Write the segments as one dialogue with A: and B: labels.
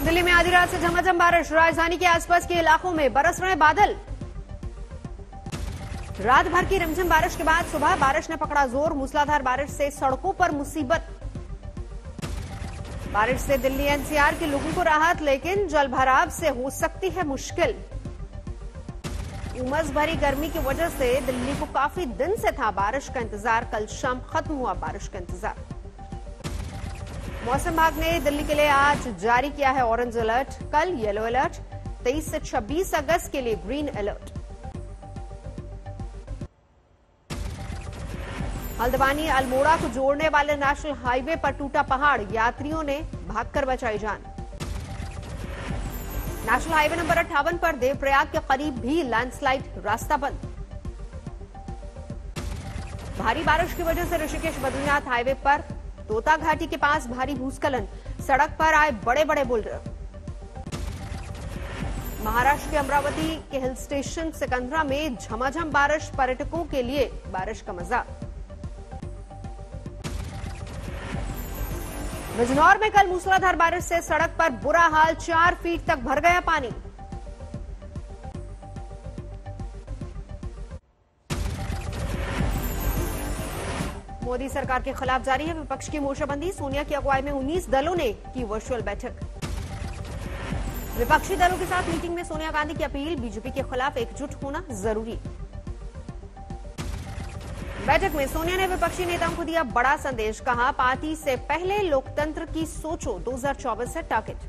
A: दिल्ली में आधी रात से झमाझम बारिश, राजधानी के आसपास के इलाकों में बरस रहे बादल। रात भर की रिमझिम बारिश के बाद सुबह बारिश ने पकड़ा जोर, मूसलाधार बारिश से सड़कों पर मुसीबत। बारिश से दिल्ली एनसीआर के लोगों को राहत, लेकिन जलभराव से हो सकती है मुश्किल। उमस भरी गर्मी की वजह से दिल्ली को काफी दिन से था बारिश का इंतजार। कल शाम खत्म हुआ बारिश का इंतजार। मौसम विभाग ने दिल्ली के लिए आज जारी किया है ऑरेंज अलर्ट, कल येलो अलर्ट, 23 से 26 अगस्त के लिए ग्रीन अलर्ट। हल्द्वानी अल्मोड़ा को जोड़ने वाले नेशनल हाईवे पर टूटा पहाड़, यात्रियों ने भागकर बचाई जान। नेशनल हाईवे नंबर 58 पर देवप्रयाग के करीब भी लैंडस्लाइड, रास्ता बंद। भारी बारिश की वजह से ऋषिकेश बद्रीनाथ हाईवे पर तोता घाटी के पास भारी भूस्खलन, सड़क पर आए बड़े बड़े बोल्डर। महाराष्ट्र के अमरावती के हिल स्टेशन सिकंदरा में झमाझम बारिश, पर्यटकों के लिए बारिश का मजा। बिजनौर में कल मूसलाधार बारिश से सड़क पर बुरा हाल, 4 फीट तक भर गया पानी। मोदी सरकार के खिलाफ जारी है विपक्ष की मोर्चाबंदी, सोनिया की अगुवाई में 19 दलों ने की वर्चुअल बैठक। विपक्षी दलों के साथ मीटिंग में सोनिया गांधी की अपील, बीजेपी के खिलाफ एकजुट होना जरूरी। बैठक में सोनिया ने विपक्षी नेताओं को दिया बड़ा संदेश, कहा पार्टी से पहले लोकतंत्र की सोचो, 2024 से टारगेट।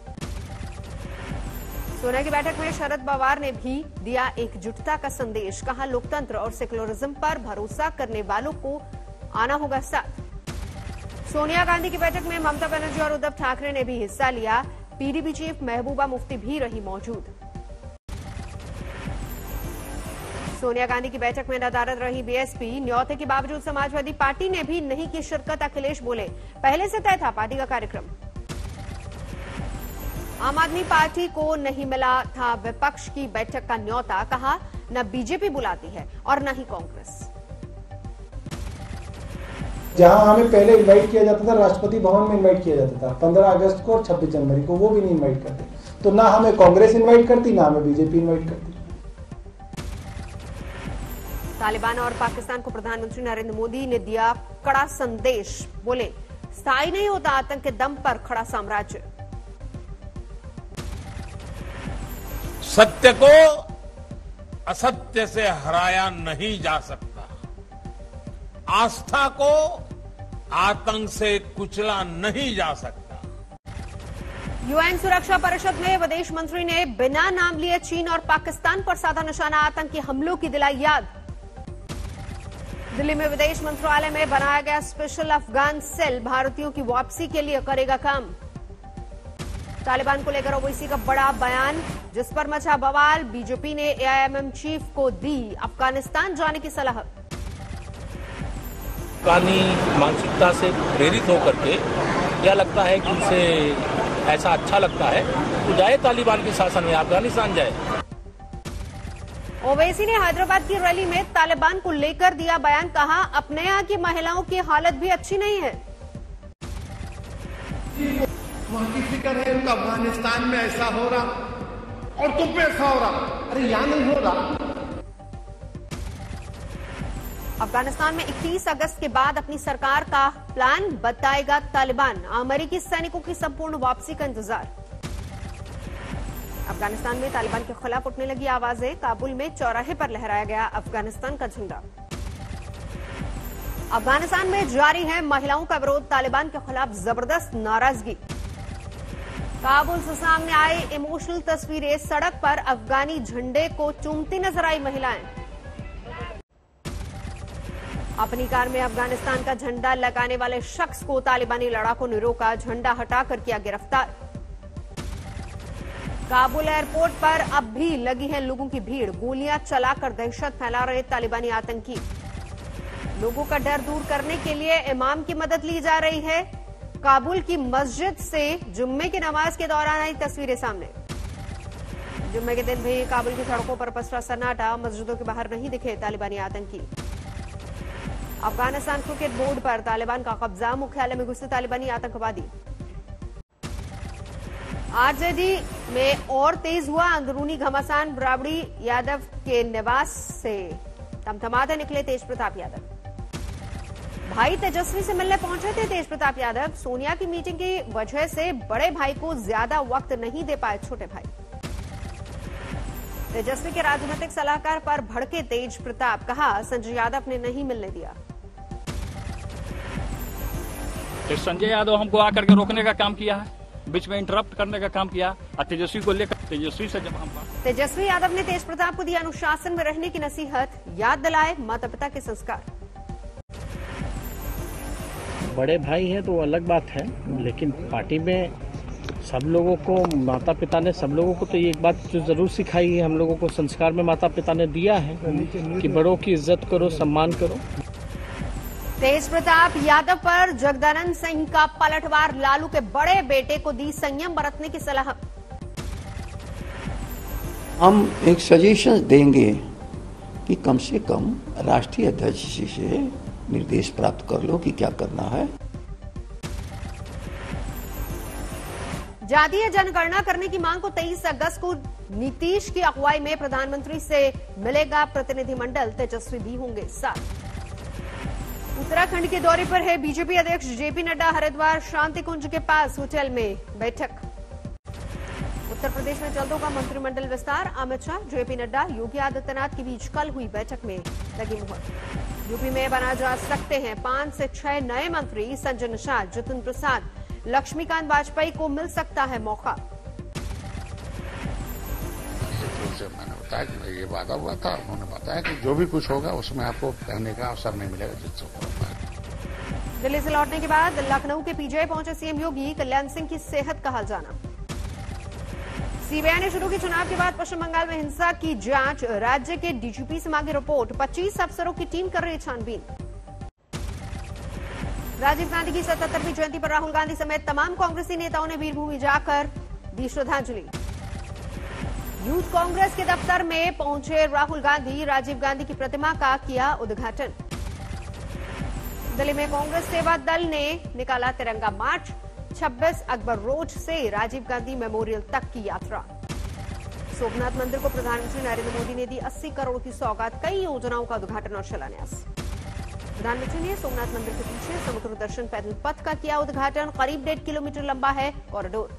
A: सोनिया की बैठक में शरद पवार ने भी दिया एकजुटता का संदेश, कहा लोकतंत्र और सेक्युलरिज्म पर भरोसा करने वालों को आना होगा साथ। सोनिया गांधी की बैठक में ममता बनर्जी और उद्धव ठाकरे ने भी हिस्सा लिया, पीडीपी चीफ महबूबा मुफ्ती भी रही मौजूद। सोनिया गांधी की बैठक में नदारद रही बीएसपी, न्यौते के बावजूद समाजवादी पार्टी ने भी नहीं की शिरकत, अखिलेश बोले पहले से तय था पार्टी का कार्यक्रम। आम आदमी पार्टी को नहीं मिला था विपक्ष की बैठक का न्यौता, कहा न बीजेपी बुलाती है और न ही कांग्रेस।
B: जहां हमें पहले इनवाइट किया जाता था, राष्ट्रपति भवन में इनवाइट किया जाता था 15 अगस्त को और 26 जनवरी को, वो भी नहीं इनवाइट करते। तो ना हमें कांग्रेस इनवाइट करती, ना हमें बीजेपी इनवाइट करती।
A: तालिबान और पाकिस्तान को प्रधानमंत्री नरेंद्र मोदी ने दिया कड़ा संदेश, बोले स्थायी नहीं होता आतंक के दम पर खड़ा साम्राज्य।
C: सत्य को असत्य से हराया नहीं जा सकता, आस्था को आतंक से कुचला नहीं जा सकता।
A: यूएन सुरक्षा परिषद में विदेश मंत्री ने बिना नाम लिए चीन और पाकिस्तान पर साधा निशाना, आतंकी हमलों की दिलाई याद। दिल्ली में विदेश मंत्रालय में बनाया गया स्पेशल अफगान सेल भारतीयों की वापसी के लिए करेगा काम। तालिबान को लेकर ओवैसी का बड़ा बयान, जिस पर मचा बवाल, बीजेपी ने एआईएमएम चीफ को दी अफगानिस्तान जाने की सलाह।
D: अफगानी मानसिकता से प्रेरित होकर के क्या लगता है कि उनसे ऐसा अच्छा लगता है तो जाए तालिबान के शासन में, अफगानिस्तान जाए।
A: ओवैसी ने हैदराबाद की रैली में तालिबान को लेकर दिया बयान, कहा अपने यहाँ की महिलाओं की हालत भी अच्छी नहीं है।
E: वहां की फिक्र है उनका, अफगानिस्तान में ऐसा हो रहा और तुम पे ऐसा हो रहा, अरे यहां नहीं हो रहा।
A: अफगानिस्तान में 31 अगस्त के बाद अपनी सरकार का प्लान बताएगा तालिबान, अमेरिकी सैनिकों की संपूर्ण वापसी का इंतजार। अफगानिस्तान में तालिबान के खिलाफ उठने लगी आवाजें, काबुल में चौराहे पर लहराया गया अफगानिस्तान का झंडा। अफगानिस्तान में जारी है महिलाओं का विरोध, तालिबान के खिलाफ जबरदस्त नाराजगी। काबुल से सामने आई इमोशनल तस्वीरें, सड़क पर अफगानी झंडे को चूमती नजर आई महिलाएं। अपनी कार में अफगानिस्तान का झंडा लगाने वाले शख्स को तालिबानी लड़ाकों ने रोका, झंडा हटाकर किया गिरफ्तार। काबुल एयरपोर्ट पर अब भी लगी है लोगों की भीड़, गोलियां चलाकर दहशत फैला रहे तालिबानी आतंकी। लोगों का डर दूर करने के लिए इमाम की मदद ली जा रही है। काबुल की मस्जिद से जुम्मे की नमाज के दौरान आई तस्वीरें सामने। जुम्मे के दिन भी काबुल की सड़कों पर पसरा सन्नाटा, मस्जिदों के बाहर नहीं दिखे तालिबानी आतंकी। अफगानिस्तान क्रिकेट बोर्ड पर तालिबान का कब्जा, मुख्यालय में घुसे तालिबानी आतंकवादी। आरजेडी में और तेज हुआ अंदरूनी घमासान। राबड़ी यादव के निवास से थमथमाते निकले तेज प्रताप यादव। भाई तेजस्वी से मिलने पहुंचे थे तेज प्रताप यादव। सोनिया की मीटिंग की वजह से बड़े भाई को ज्यादा वक्त नहीं दे पाए छोटे भाई। तेजस्वी के राजनीतिक सलाहकार पर भड़के तेज प्रताप, कहा संजय यादव ने नहीं मिलने दिया।
F: संजय यादव हमको आकर के रोकने का काम किया है, बीच में इंटरप्ट करने का काम किया और तेजस्वी को लेकर तेजस्वी से जब हम
A: तेजस्वी यादव ने तेज प्रताप को दी अनुशासन में रहने की नसीहत, याद दिलाए माता पिता के संस्कार।
G: बड़े भाई हैं तो अलग बात है, लेकिन पार्टी में सब लोगों को माता पिता ने सब लोगों को तो ये एक बात जो जरूर सिखाई है, हम लोगों को संस्कार में माता पिता ने दिया है कि बड़ों की इज्जत करो, सम्मान करो।
A: तेज प्रताप यादव पर जगदानंद सिंह का पलटवार। लालू के बड़े बेटे को दी संयम बरतने की सलाह।
H: हम एक सजेशन देंगे कि कम से कम राष्ट्रीय अध्यक्ष जी से निर्देश प्राप्त कर लो कि क्या करना है।
A: जातीय जनगणना करने की मांग को 23 अगस्त को नीतीश की अगुवाई में प्रधानमंत्री से मिलेगा प्रतिनिधिमंडल। तेजस्वी भी होंगे साथ। उत्तराखंड के दौरे पर है बीजेपी अध्यक्ष जेपी नड्डा। हरिद्वार शांति कुंज के पास होटल में बैठक। उत्तर प्रदेश में जल्द होगा मंत्रिमंडल विस्तार। अमित शाह, जेपी नड्डा, योगी आदित्यनाथ के बीच कल हुई बैठक में लगी मुहर। यूपी में बना जा सकते हैं 5 से 6 नए मंत्री। संजय निषाद, जितिन प्रसाद, लक्ष्मीकांत वाजपेयी को मिल सकता है मौका।
I: मैंने बताया कि ये वादा हुआ था, उन्होंने बताया कि जो भी कुछ होगा उसमें आपको कहने का अवसर नहीं मिलेगा जिससे होगा।
A: दिल्ली से लौटने के बाद लखनऊ के पीजीआई पहुंचे सीएम योगी। कल्याण सिंह की सेहत का हाल जाना। सीबीआई ने शुरू की चुनाव के बाद पश्चिम बंगाल में हिंसा की जांच। राज्य के डीजीपी से मांगी रिपोर्ट। 25 अफसरों की टीम कर रही छानबीन। राजीव गांधी की 77वीं जयंती पर राहुल गांधी समेत तमाम कांग्रेसी नेताओं ने वीरभूमि जाकर दी श्रद्धांजलि। यूथ कांग्रेस के दफ्तर में पहुंचे राहुल गांधी। राजीव गांधी की प्रतिमा का किया उद्घाटन। दिल्ली में कांग्रेस सेवा दल ने निकाला तिरंगा मार्च। 26 अकबर रोड से राजीव गांधी मेमोरियल तक की यात्रा। सोमनाथ मंदिर को प्रधानमंत्री नरेंद्र मोदी ने दी 80 करोड़ की सौगात। कई योजनाओं का उद्घाटन और शिलान्यास। प्रधानमंत्री ने सोमनाथ मंदिर के पीछे समुद्र दर्शन पैदल पथ का किया उद्घाटन। करीब 1.5 किलोमीटर लंबा है कॉरिडोर।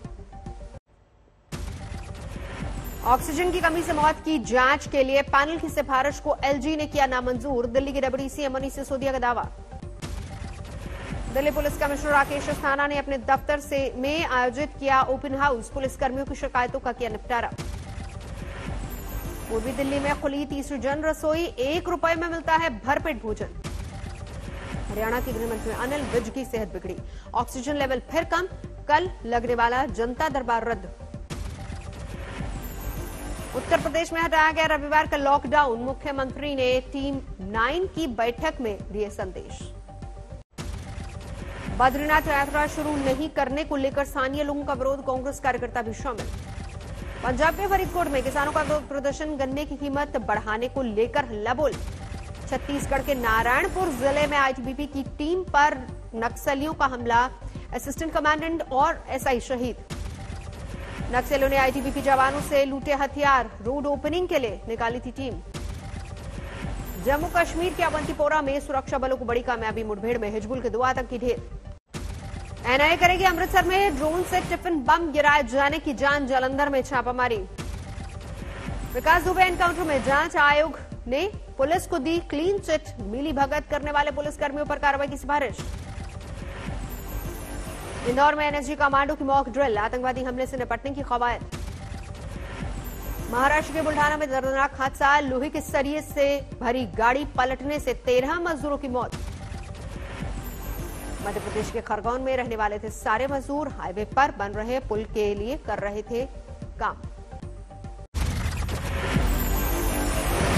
A: ऑक्सीजन की कमी से मौत की जांच के लिए पैनल की सिफारिश को एलजी ने किया नामंजूर। दिल्ली के डिप्टी सीएम मनीष सिसोदिया का दावा। दिल्ली पुलिस कमिश्नर राकेश अस्थाना ने अपने दफ्तर में आयोजित किया ओपन हाउस। पुलिसकर्मियों की शिकायतों का किया निपटारा। पूर्वी दिल्ली में खुली तीसरी जन रसोई। 1 रुपए में मिलता है भरपेट भोजन। हरियाणा के गृह मंत्री अनिल विज की सेहत बिगड़ी। ऑक्सीजन लेवल फिर कम। कल लगने वाला जनता दरबार रद्द। उत्तर प्रदेश में हटाया गया रविवार का लॉकडाउन। मुख्यमंत्री ने टीम 9 की बैठक में दिए संदेश। बद्रीनाथ यात्रा शुरू नहीं करने को लेकर स्थानीय लोगों का विरोध। कांग्रेस कार्यकर्ता भी शामिल। पंजाब के फरीदकोट में किसानों का विरोध प्रदर्शन। गन्ने की कीमत बढ़ाने को लेकर हल्ला बोल। छत्तीसगढ़ के नारायणपुर जिले में आईटीबीपी की टीम पर नक्सलियों का हमला। असिस्टेंट कमांडेंट और एसआई शहीद। नक्सलियों ने आईटीबीपी जवानों से लूटे हथियार। रोड ओपनिंग के लिए निकाली थी टीम। जम्मू कश्मीर के अवंतीपोरा में सुरक्षा बलों को बड़ी कामयाबी। मुठभेड़ में हिजबुल के 2 आतंकी ढेर। एनआईए करेगी अमृतसर में ड्रोन से टिफिन बम गिराए जाने की जांच। जालंधर में छापामारी। विकास दुबे एनकाउंटर में जांच आयोग ने पुलिस को दी क्लीन चिट। मिली भगत करने वाले पुलिसकर्मियों पर कार्रवाई की सिफारिश। इंदौर में एनएसजी कमांडो की मॉक ड्रिल। आतंकवादी हमले से निपटने की कवायद। महाराष्ट्र के बुल्ढाना में दर्दनाक हादसा। लोहे के सरिये से भरी गाड़ी पलटने से 13 मजदूरों की मौत। मध्य प्रदेश के खरगोन में रहने वाले थे सारे मजदूर। हाईवे पर बन रहे पुल के लिए कर रहे थे काम।